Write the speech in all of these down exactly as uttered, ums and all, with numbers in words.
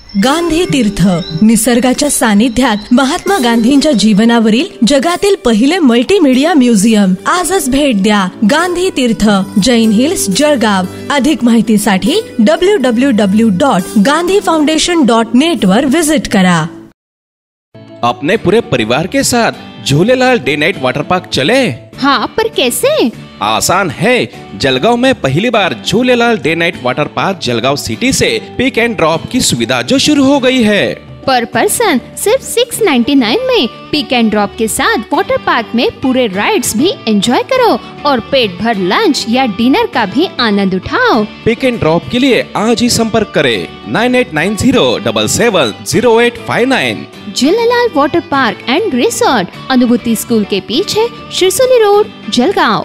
गांधी तीर्थ, निसर्गाच्या सानिध्यात महात्मा गांधींच्या जीवनावरील जगातील पहिले मल्टीमीडिया म्युझियम. आजच भेट द्या. गांधी तीर्थ, जैन हिल्स, जळगाव. अधिक माहितीसाठी W W W dot Gandhi foundation dot net वर विजिट करा. अपने पूरे परिवार के साथ Jhulelal day night water park चले? हाँ, पर कैसे? आसान है। जलगांव में पहली बार Jhulelal day night water park Jalgaon city से पिक एंड ड्रॉप की सुविधा जो शुरू हो गई है। पर पर्सन सिर्फ छह सौ निन्यानवे में पिक एंड ड्रॉप के साथ वाटर पार्क में पूरे राइड्स भी एंजॉय करो और पेट भर लंच या डिनर का भी आनंद उठाओ। पिक एंड ड्रॉप के लिए आज ही संपर्क करें nine eight nine zero seven seven zero eight five nine. Jhulelal water park and resort, Anubhuti school के पीछे, शिरसोली रोड, जलगांव।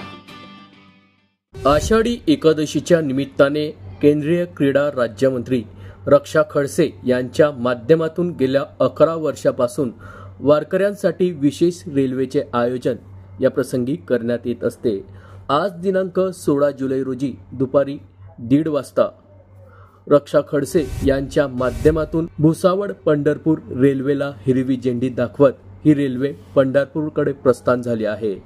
आषाढी एकादशीच्या निमित्ताने केंद्रीय क्रीडा राज्यमंत्री रक्षा खडसे यांच्या माध्यमातून गेल्या अकरा वर्षापासून वारकऱ्यांसाठी विशेष रेल्वेचे आयोजन या प्रसंगी करण्यात येत असते. आज दिनांक सोळा जुलै रोजी दुपारी दीड वाजता रक्षा खडसे यांच्या माध्यमातून भुसावळ पंढरपूर रेल्वेला हिरवी झेंडी दाखवत ही रेल्वे पंढरपूरकडे प्रस्थान झाली आहे.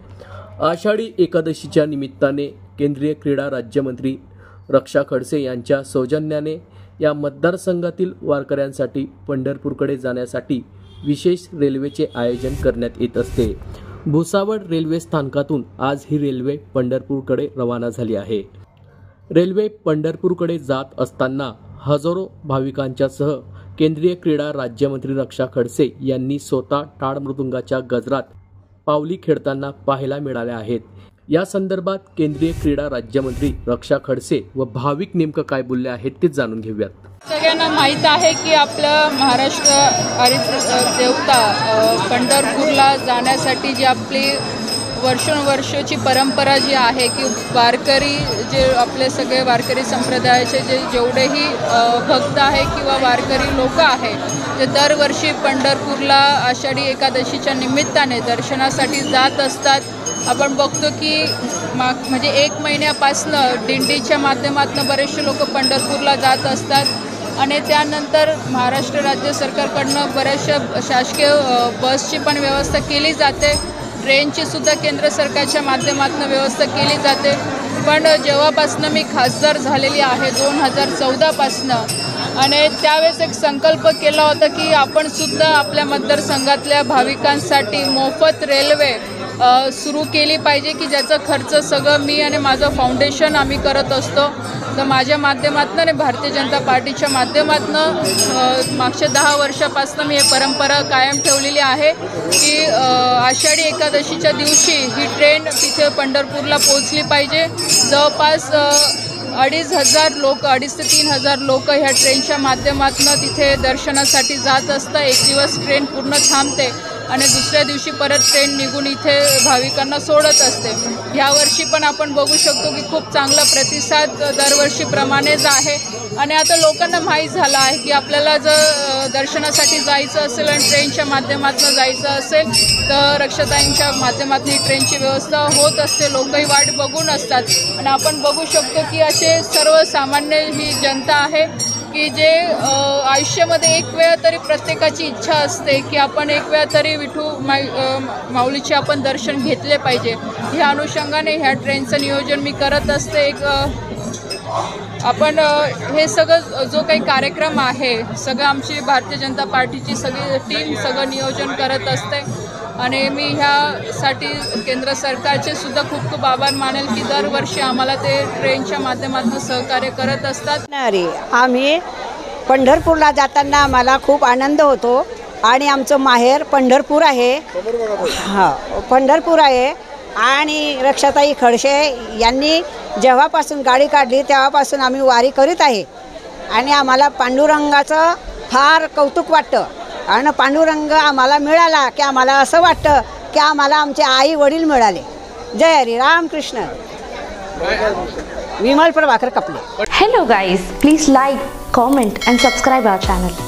आषाढी एकादशीच्या निमित्ताने केंद्रीय क्रीडा राज्यमंत्री रक्षा खडसे यांच्या सौजन्याने या मतदारसंघातील वारकऱ्यांसाठी पंढरपूरकडे जाण्यासाठी विशेष रेल्वेचे आयोजन करण्यात येत असते. भुसावळ रेल्वे स्थानकातून आज ही रेल्वे पंढरपूरकडे रवाना झाली आहे. रेल्वे पंढरपूरकडे जात असताना हजारो भाविकांच्या सह केंद्रीय क्रीडा राज्यमंत्री रक्षा खडसे यांनी स्वतः टाळ मृदुंगाच्या गजरात पावली खेळताना पाहायला मिळाल्या आहेत. या संदर्भात केंद्रीय क्रीडा राज्यमंत्री रक्षा खडसे व भाविक नेमकं काय बोलले आहेत ते जाणून घेऊयात. सगळ्यांना माहीत आहे की आपलं महाराष्ट्र हरित देवता पंढरपूरला जाण्यासाठी जी आपली वर्षोनवर्षाची परंपरा जी आहे की वारकरी जे आपले सगळे वारकरी संप्रदायाचे जे जेवढेही भक्त आहे किंवा वारकरी लोक आहे ते दरवर्षी पंढरपूरला आषाढी एकादशीच्या निमित्ताने दर्शनासाठी जात असतात. आपण बघतो की मा म्हणजे एक महिन्यापासनं दिंडीच्या माध्यमातून बरेचसे लोक पंढरपूरला जात असतात आणि त्यानंतर महाराष्ट्र राज्य सरकारकडनं बऱ्याचशा शासकीय बसची पण व्यवस्था केली जाते. ट्रेनची सुद्धा केंद्र सरकारच्या माध्यमातून व्यवस्था केली जाते. पण जेव्हापासनं मी खासदार झालेली आहे दोन हजार चौदापासनं आणि त्यावेळेस एक संकल्प केला होता की आपण सुद्धा आपल्या मतदारसंघातल्या भाविकांसाठी मोफत रेल्वे सुरू केली पाहिजे की ज्याचा खर्च सगळं मी आणि माझं फाउंडेशन आम्ही करत असतो. तर माझ्या माध्यमातून आणि भारतीय जनता पार्टीच्या माध्यमातून मागच्या दहा वर्षापासून मी ही परंपरा कायम ठेवलेली आहे की आषाढी एकादशीच्या दिवशी ही ट्रेन तिथे पंढरपूरला पोहोचली पाहिजे. जवळपास अडीच हजार लोक अडीच ते तीन हजार लोक ह्या ट्रेनच्या माध्यमातून तिथे दर्शनासाठी जात असतं. एक दिवस ट्रेन पूर्ण थांबते आणि दुसऱ्या दिवशी परत ट्रेन निघून इथे भाविकांना सोडत असते. यावर्षी पण आपण बघू शकतो की खूप चांगला प्रतिसाद दरवर्षीप्रमाणेच आहे आणि आता लोकांना माहीत झालं आहे की आपल्याला जर दर्शनासाठी जायचं असेल आणि ट्रेनच्या माध्यमातून जायचं असेल तर रक्षाताईंच्या माध्यमातून ही ट्रेनची व्यवस्था होत असते. लोकही वाट बघून असतात आणि आपण बघू शकतो की असे सर्वसामान्य ही जनता आहे की जे आयुष्यामध्ये एक वेळा तरी प्रत्येकाची इच्छा असते की आपण एक वेळा तरी विठू माई माऊलीचे आपण दर्शन घेतले पाहिजे. ह्या अनुषंगाने ह्या ट्रेनचं नियोजन मी करत असते. एक आपण हे सगळं जो काही कार्यक्रम आहे सगळं आमची भारतीय जनता पार्टीची सगळी टीम सगळं नियोजन करत असते आणि मी ह्यासाठी केंद्र सरकारचे सुद्धा खूप खूप आभार मानेल की दरवर्षी आम्हाला ते ट्रेनच्या माध्यमातून सहकार्य करत असतात. अरे आम्ही पंढरपूरला जाताना आम्हाला खूप आनंद होतो आणि आमचं माहेर पंढरपूर आहे. हां, पंढरपूर आहे आणि रक्षाताई खडसे यांनी जेव्हापासून गाडी काढली तेव्हापासून आम्ही वारी करीत आहे आणि आम्हाला पांडुरंगाचं फार कौतुक वाटतं आणि पांडुरंग आम्हाला मिळाला की आम्हाला असं वाटतं की आम्हाला आमचे आई वडील मिळाले. जय Hari Ramakrishna. Vimal Prabhakar कपले. Hello guys, please like, comment and subscribe our channel.